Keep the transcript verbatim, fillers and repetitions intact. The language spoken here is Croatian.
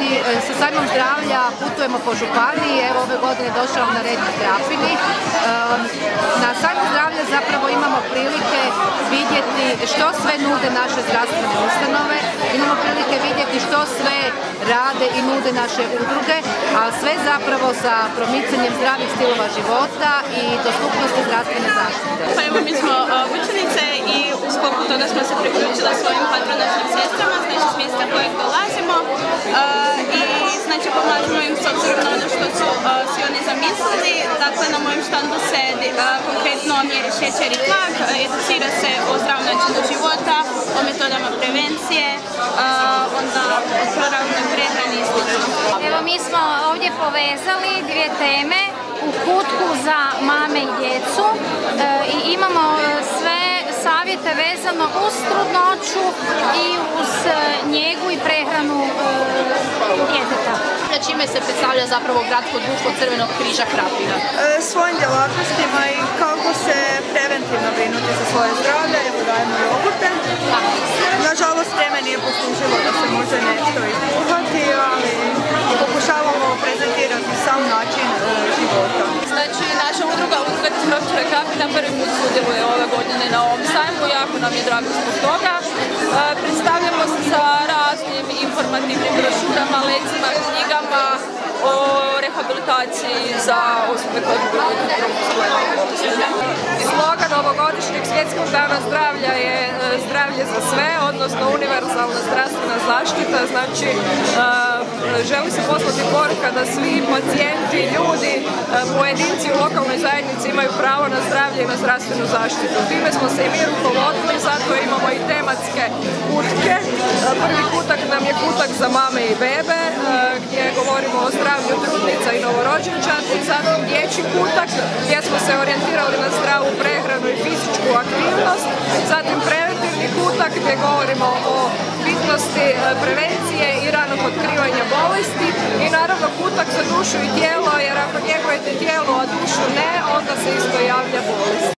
sa sajmom zdravlja putujemo po županiji, evo ove godine došao na red na Krapini. Na sajmu zdravlja zapravo imamo prilike vidjeti što sve nude naše zdravstvene ustanove, imamo prilike vidjeti što sve rade i nude naše udruge, a sve zapravo sa promicanjem zdravih stilova života i dostupnosti zdravstvene zaštite. Pa evo, mi smo uh, učenice i u sklopu toga smo se priključile svojim patronažnim sestrama, znači s mjesta kojeg dolazimo uh, i znači pomažemo im s obzirom na ono što su uh, si oni zamislili. Dakle, na mojem štandu se uh, konkretno mjeri šećer i tlak, uh, educira se o zdravom načinu života, o metodama prevencije, uh, onda o proravnoj prehrani i slično. Evo, mi smo ovdje povezali dvije teme u kutku za mame i djecu e, i imamo sve savjete vezano uz trudnoću i uz njegu i prehranu e, djeteta. Čime se predstavlja zapravo gradsko društvo Crvenog križa Krapina? E, svojim djelatnostima i kako se preventivno brinuti za svoje zdravlje, evo dajemo jogurte. Nažalost, vreme nije poslužilo da se može nešto izkuhati, ali pokušavamo prezentirati sam način e, života. Znači, naša udruga Udruga distrofičara Krapina prvi put sudjeluje ove godine na ovom sajmu, jako nam je drago zbog toga. E, predstavljamo se sa raznim informativnim brošurama, lecima, knjigama o rehabilitaciji za osobe koje su Slogan ovogodišnjeg svjetskog dana zdravlja je zdravlje za sve, odnosno univerzalna zdravstvena zaštita. Znači, želi se poslati poruka da svi pacijenti, ljudi, pojedinci u lokalnoj zajednici imaju pravo na zdravlje i na zdravstvenu zaštitu. Time smo se i mi rukovodili, zato imamo i tematske kutke. Prvi kutak nam je kutak za mame i bebe, gdje govorimo o zdravlju trudnica i novorođenčadi, zatim dječji kutak gdje smo se orijentirali na zdravu prehranu i fizičku aktivnost, zatim preventivni kutak gdje govorimo o bitnosti prevencije i ranog otkrivanja bolesti i naravno kutak za dušu i tijelo, jer ako njegujete tijelo, a dušu ne, onda se isto javlja bolest.